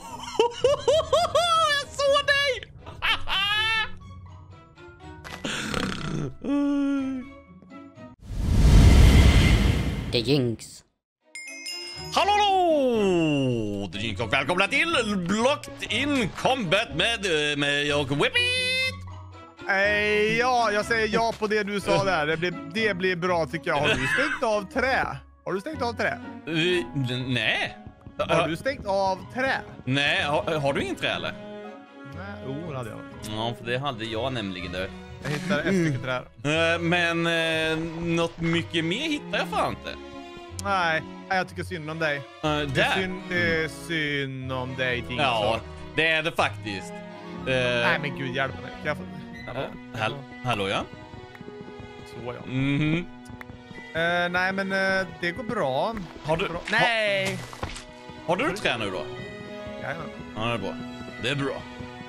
Jag såg dig! The Jinx. Hallå! The Jinx och välkomna till Blocked in Combat med jag Whippet! Ja, jag säger ja på det du sa där. Det blir bra tycker jag. Har du stängt av trä? Har du stängt av trä? Nej. Har du stängt av trä? Nej, har du ingen trä eller? Nej, det hade jag. Ja, för det hade jag nämligen där. Jag hittade ett stycke trä. Men något mycket mer hittar jag fan inte. Nej, jag tycker synd om dig. Det är synd om dig, Jinx. Ja, det är det faktiskt. Nej, men gud, hjälp mig. Kan jag få... Hallå, ja? Så, ja. Mhm. Nej, men det går bra. Har du... Nej! Har du trä nu då? Jajamän. Ja, det är bra. Det är bra.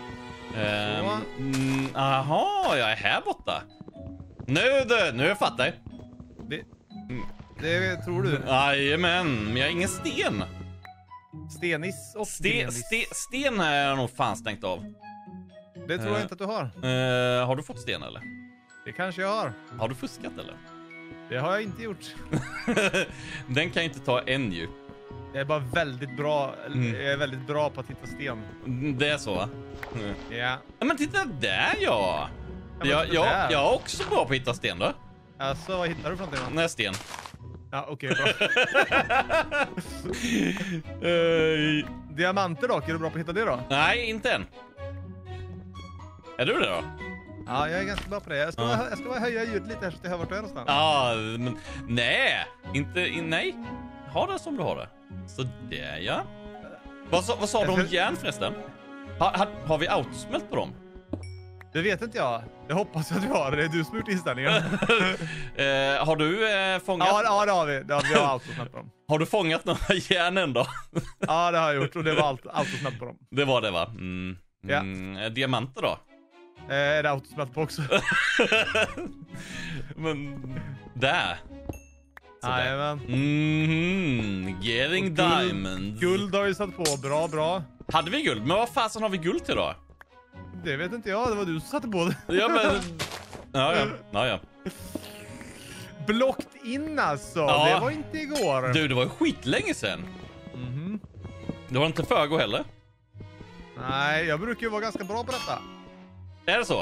Aha, jag är här borta. Nu fattar jag. Det tror du? Jajamän, men jag har ingen sten. Stenis och Sten har jag nog fan stängt av. Det tror jag inte att du har. Har du fått sten eller? Det kanske jag har. Har du fuskat eller? Det har jag inte gjort. Den kan ju inte ta en ju. Jag är bara väldigt bra. Jag är väldigt bra på att hitta sten. Det är så va? Ja. Men titta där ja. Jag är också bra på att hitta sten då. Alltså, vad hittar du för någonting då? Nej, sten. Ja, okej, bra. Diamanter dock, är du bra på att hitta det då? Nej, inte än. Är du det då? Ja, jag är ganska bra på det. Jag ska bara höja ljudet lite här så att jag hör vart du är någonstans. Ja, men nej. Nej. Ha det som du har det. Så där ja. Vad sa du om järn förresten? Har vi autosmält på dem? Det vet inte jag. Jag hoppas att vi har det. Det är du som har gjort inställningen. Har du fångat? Ja, det har vi. Vi har autosmält på dem. Har du fångat några järnen då? Ja, det har jag gjort. Och det var autosmält på dem. Det var det va? Ja. Diamanter då? Är det autosmält på också? Men där. Jajamän. Getting diamonds. Guld har vi satt på. Bra. Hade vi guld? Men vad fasen har vi guld till då? Det vet inte jag. Det var du som satte på det. Ja, men... Ja. Blocked in alltså. Ja. Det var inte igår. Du, det var ju skitlänge sedan. Det var inte förrgår heller. Nej, jag brukar ju vara ganska bra på detta. Är det så?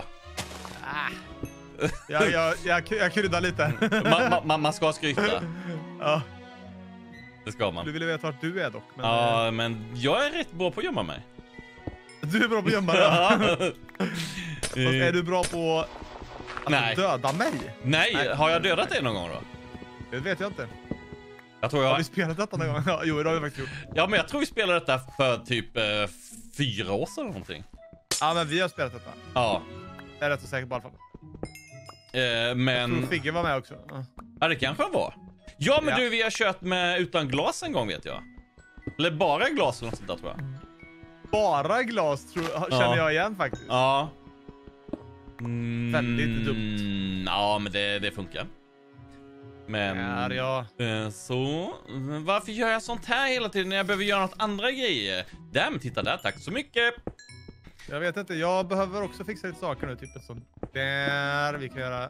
Jag kryddar lite. Man ska skryta. Ja. Det ska man. Du ville veta vart du är dock. Men, ja, men jag är rätt bra på att gömma mig. Du är bra på att gömma dig. Fast är du bra på att döda mig? Nej, har jag dödat dig någon gång då? Det vet jag inte. Har vi spelat detta någon gång? Ja, jo, det har vi faktiskt gjort. Ja, men jag tror vi spelade detta för typ 4 år sedan eller någonting. Ja, men vi har spelat detta. Ja. Jag är rätt så säker på i alla fall. Men... Jag tror Figge var med också. Ja, det kanske var. Ja, men du, vi har kört med utan glas en gång vet jag. Eller bara glas eller något sånt där tror jag. Bara glas känner jag igen faktiskt. Ja. Väldigt dumt. Ja, men det funkar. Men så varför gör jag sånt här hela tiden när jag behöver göra något andra grejer? Där, men titta där, tack så mycket. Jag vet inte, jag behöver också fixa lite saker nu, typ ett sånt där vi kan göra.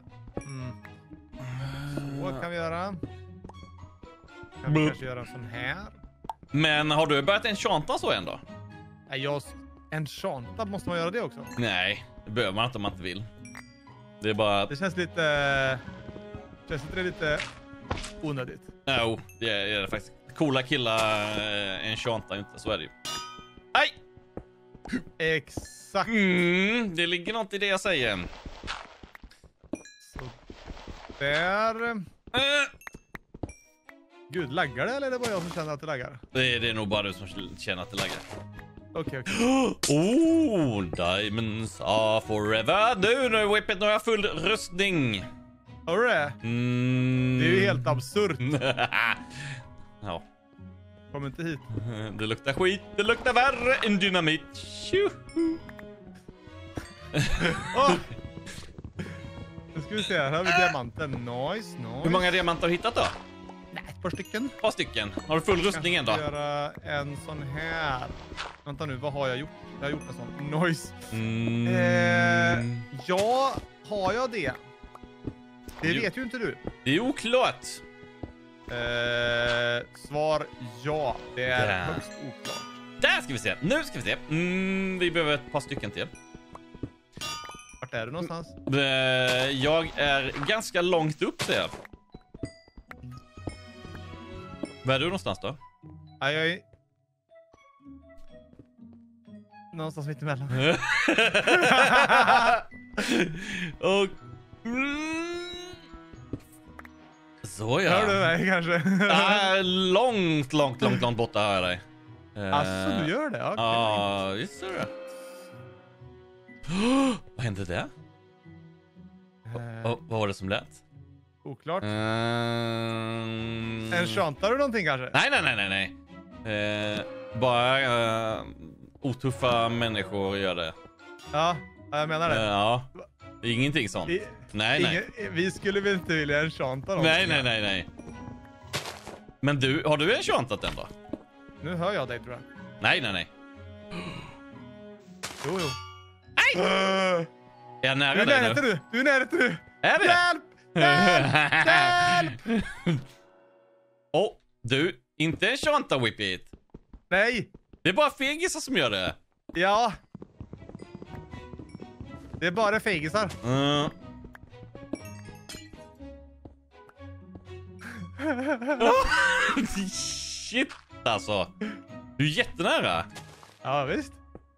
Så kan vi göra. Kan vi kanske göra en sån här. Men har du börjat enchanta så ändå? Nej, enchanta, måste man göra det också? Nej, det behöver man inte om man inte vill. Det är bara... Det känns lite... Känns inte det lite onödigt? Jo, det är det faktiskt. Coola killar enchantar inte, så är det ju. Nej! Exakt. Det ligger något i det jag säger. Så där. Gud, laggar det eller är det bara jag som känner att det laggar? Det är nog bara du som känner att det laggar. Okej. Diamonds are forever. Nu Whippet, nu har jag full rustning. Har du det? Det är ju helt absurt. Ja. Kom inte hit. Det luktar skit. Det luktar värre än dynamit. Nu ska vi se, här har vi diamanten. Nice. Hur många diamanter har du hittat då? Nej, par stycken. Ett par stycken. Har du full rustning ändå? Jag ska göra en sån här. Vänta nu, vad har jag gjort? Jag har gjort en sån noise. Ja, har jag det? Det vet ju inte du. Det är oklart. Svar ja. Det är högst oklart. Där ska vi se. Nu ska vi se. Vi behöver ett par stycken till. Vart är du någonstans? Jag är ganska långt upp där. Var är du någonstans då? Ja, jag är... någonstans mitt emellan. Och... Så ja. Hör du mig kanske? Långt borta hör jag dig. Alltså, du gör det? Okay. Ja, visst är det. Vad hände där? Vad var det som lät? Oklart. En Enchantar du någonting kanske? Nej. Bara otuffa människor gör det. Ja, jag menar det. Ja, ingenting sånt. Nej. Vi skulle väl inte vilja enchanta dem? Nej. Men har du enchantat den då? Nu hör jag dig, tror jag. Nej. Jo. Nej! Är jag nära dig nu? Du är nära nu. Är det? Hjälp! Du, inte enchanta Whippet. Nej. Det är bara fegisar som gör det. Ja. Det är bara fegisar. Shit, alltså. Du är jättenära. Ja, visst.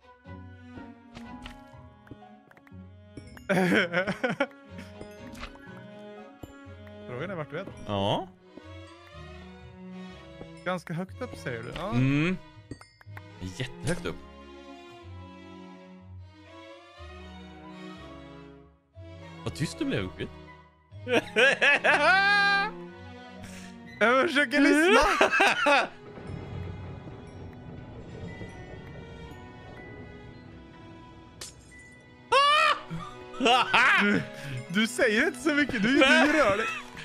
Frågan är vart du är. Ja. Ganska högt upp, säger du. Ja. Jättehögt upp. Vad tyst du blev, Uppgift. Jag försöker lyssna. Du säger inte så mycket. Du rör dig.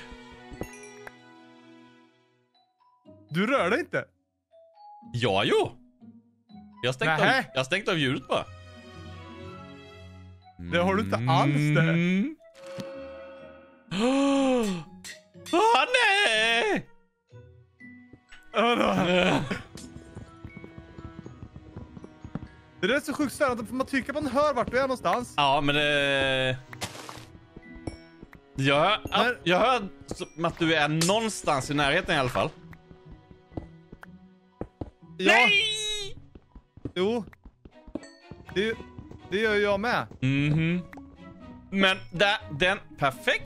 Du rör dig inte. Ja, jo. Jag har stängt av ljudet bara. Det har du inte alls det. Nej! Det är så sjukt störande. Man tycker man hör vart du är någonstans. Ja, men jag hör som att du är någonstans i närheten i alla fall. Ja. Nej! Jo. Det gör jag med. Men den perfekt.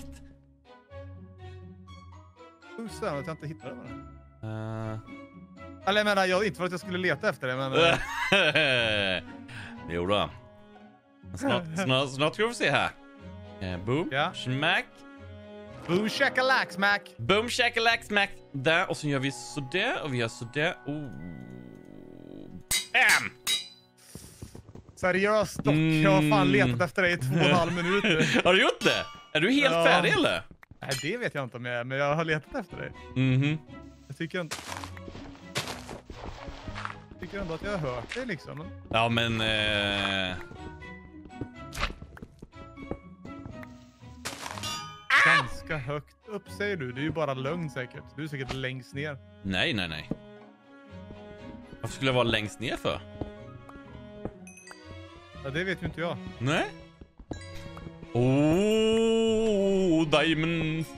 Störande att jag inte hittade den. Eller jag menar, inte för att jag skulle leta efter det, men... Jo då. Snart ska vi se här. Boom, smack. Boom, shakalak, smack. Boom, shakalak, smack. Där, och så gör vi sådär, och vi gör sådär. Bam! Seriöst dock, jag har fan letat efter dig i 2,5 minuter. Har du gjort det? Är du helt färdig eller? Nej, det vet jag inte om jag är, men jag har letat efter dig. Jag tycker ändå att jag har hört dig liksom. Ja, men... Ganska högt upp, säger du. Det är ju bara lögn säkert. Du är säkert längst ner. Nej. Varför skulle jag vara längst ner för? Ja, det vet ju inte jag. Nej. Diamonds.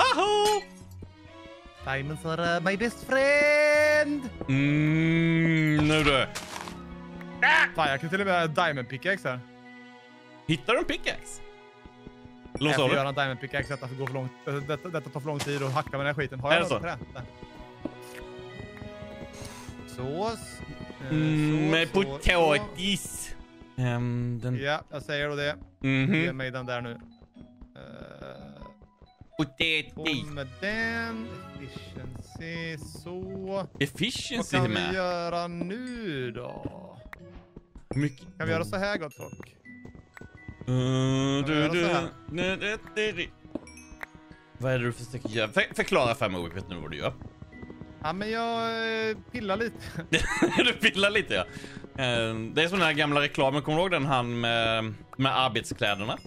Diamonds are my best friend. Nu du. Fan, jag kan till och med ha diamond pickaxe här. Hittar du en pickaxe? Jag får göra en diamond pickaxe. Detta går för långt. Detta tar för lång tid att hacka med den här skiten. Har jag så? Sås. Med potatis. Ja, jag säger då det. Ge mig den där nu. Potatis. Med den. Efficiency. Så. Efficiency vad kan med. Vi göra nu då? Mycket. Kan vi göra så här, gott folk? Vad är det du försöker göra? Förklara för mig nu vad du gör. Ja, men jag pillar lite. Du pillar lite, ja. Det är som den här gamla reklamen, kommer du ihåg den han med arbetskläderna?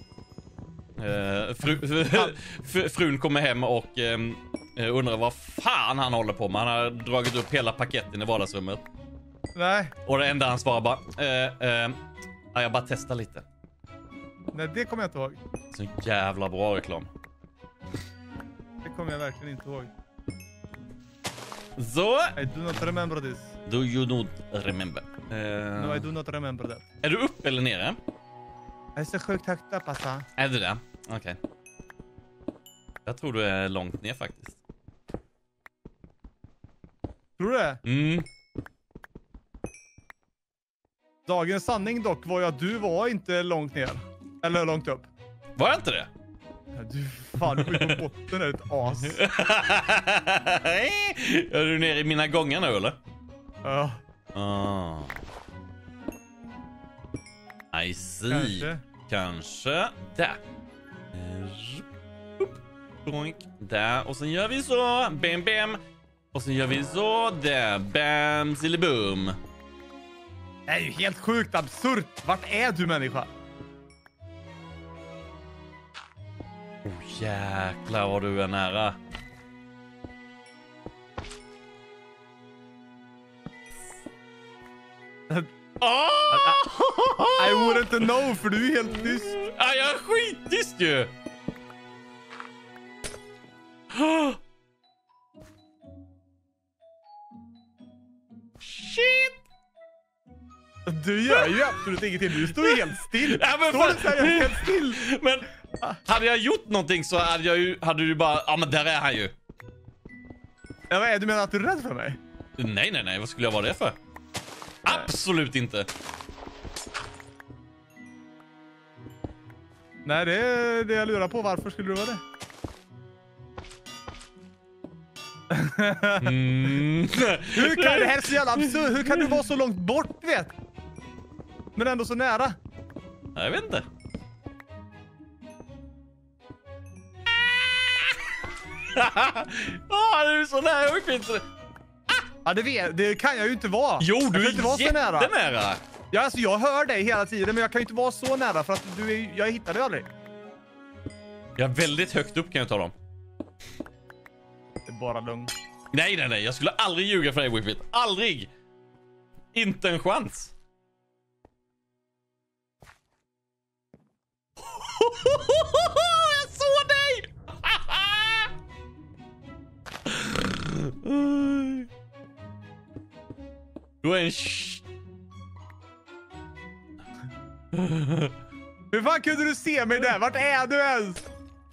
Frun kommer hem och undrar vad fan han håller på med. Han har dragit upp hela paketten i vardagsrummet. Nej. Och det enda han svarar bara ja, jag bara testar lite. Nej, det kommer jag inte ihåg. Så jävla bra reklam. Det kommer jag verkligen inte ihåg. Så. I do not remember this. Do you not remember? No, I do not remember that. Är du upp eller nere? Jag är så sjukt högt upp, alltså. Är du det? Okej. Jag tror du är långt ner faktiskt. Tror du det? Mm. Dagens sanning dock var ju att du var inte långt ner. Eller långt upp. Var jag inte det? Ja, du är på botten, är ett as. Är du nere i mina gångar nu eller? Ja. I see. Kanske. Där. Boink. Där. Och sen gör vi så. Bam, bam. Och sen gör vi så. Där. Bam, silleboom. Det är ju helt sjukt absurt. Vart är du, människa? Oh, jäklar vad du är nära. I wouldn't know, för du är helt tyst. Jag är skittyst ju. Shit. Du gör ju absolut ingenting. Du står ju helt still. Ja, men står du så här helt still? Men hade jag gjort någonting så hade du bara, ja men där är han ju. Ja, vad är du menar att du är rädd för mig? Nej, vad skulle jag vara det för? Absolut inte. Nej, det är det jag lurar på. Varför skulle du vara det? Hur kan det här så jävla absurd? Hur kan du vara så långt bort, vet? Men ändå så nära. Jag vet inte. Du är så nära och fint. Ja, det kan jag ju inte vara. Jo, du är inte vara så nära. jättenära. Ja, alltså jag hör dig hela tiden, men jag kan ju inte vara så nära för att jag hittar dig aldrig. Jag är väldigt högt upp, kan jag ta dem. Det är bara lugnt. Nej. Jag skulle aldrig ljuga för dig, Whippet. Aldrig. Inte en chans. Jag såg dig. Du är en Hur fan kunde du se mig där? Vart är du ens?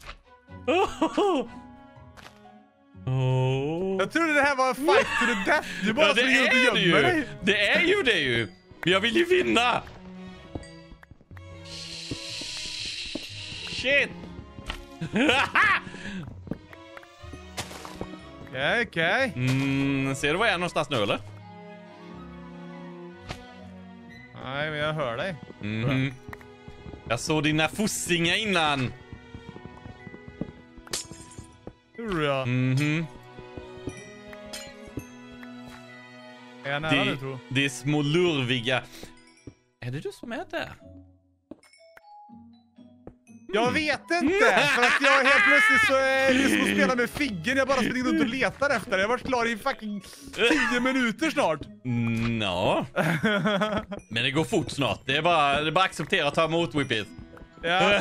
Jag trodde det här var en fight to the death. Du bara springer ut och gömmer dig. Det är ju det ju. Men jag vill ju vinna. Shit. Okej. Ser du var jag är någonstans nu eller? Nej, men jag hör dig. Jag såg dina fossingar innan. Hur jag? Är jag nära nu, tror? Det är små lurviga. Är det du som är där? Jag vet inte, för att jag helt plötsligt så är det som att spela med figgen. Jag bara springer runt och letar efter det. Jag har varit klar i fucking 10 minuter snart. Ja. Men det går fort snart. Det är bara att acceptera och ta emot Whippet. Ja.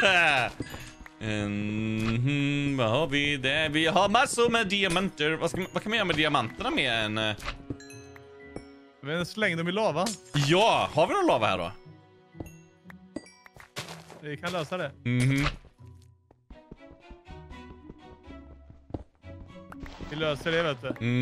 Vad har vi där? Vi har massor med diamanter. Vad kan man göra med diamanterna mer än... Men släng dem i lava. Ja, har vi någon lava här då? Vi kan lösa det. Vi löser det, vet du.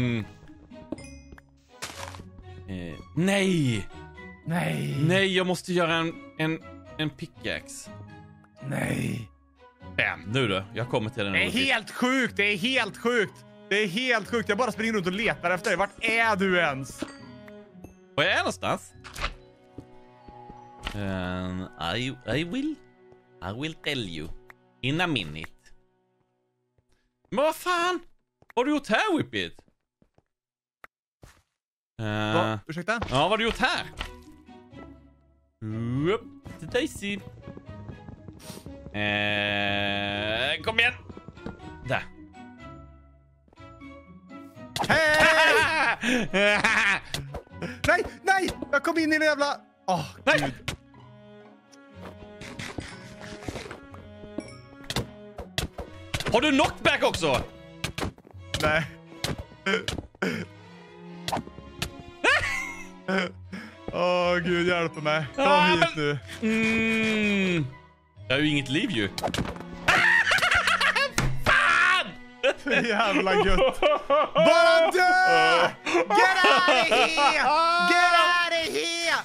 Nej! Nej, jag måste göra en pickaxe. Nej. Bam, nu då. Jag kommer till den. Det är helt sjukt, det är helt sjukt. Jag bara springer runt och letar efter dig. Vart är du ens? Var jag är någonstans? I will tell you in a minute. Men vad fan? Vad har du gjort här, Whippet? Ursäkta? Ja, vad har du gjort här? Upp till Daisy. Kom igen. Där. Hej! Nej, nej! Jag kom in i en jävla... Nej. Gud. Har du knockback också? Nej. Gud, hjälp mig. Kom hit nu. Jag har ju inget liv ju. Jävla gött. Bara dö! Get out of here! Get out of here!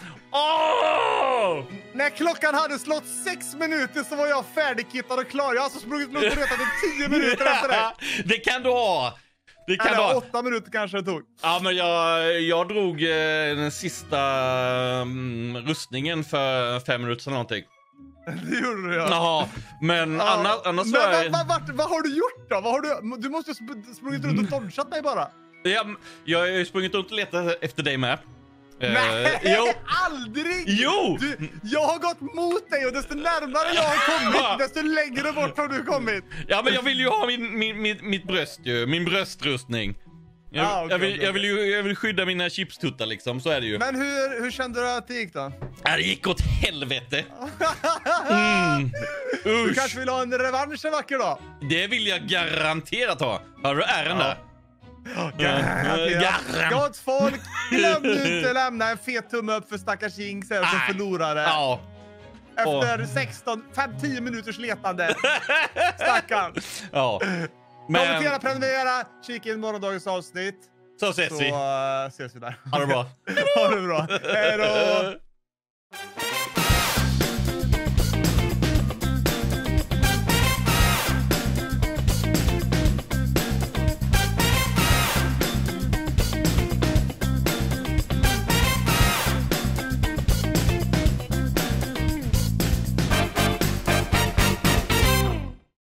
När klockan hade slått 6 minuter så var jag färdigkittad och klar. Jag har alltså sprungit runt och retat i 10 minuter efter det. Det kan du ha. Det kan du ha. 8 minuter kanske det tog. Ja, men jag drog den sista rustningen för 5 minuter eller någonting. Det gjorde du, ja. Jaha, men annars men vad har du gjort då? Du måste ju sprungit runt och dodgat mig bara. Jag har ju sprungit runt och letat efter dig med. Nej, Jo. aldrig! Jo! Jag har gått mot dig och desto närmare jag har kommit, desto längre bort har du kommit. Ja, men jag vill ju ha mitt bröst ju. Min bröstrustning. Jag vill skydda mina chipstuttar liksom, så är det ju. Men hur kände du att det gick då? Ja, det gick åt helvete. Du kanske vill ha en revansch en vacker dag? Det vill jag garanterat ha. Har du ären där? Garanterat. Gott folk, glöm nu inte lämna en fet tumme upp för stackars Jinx här som förlorare. Ja. Efter 5-10 minuters letande. Stackarn. Ja. Kommentera, prenumerera, kika in morgondagens avsnitt. Så ses vi. Så ses vi där. Ha det bra. Ha det bra. Hej då.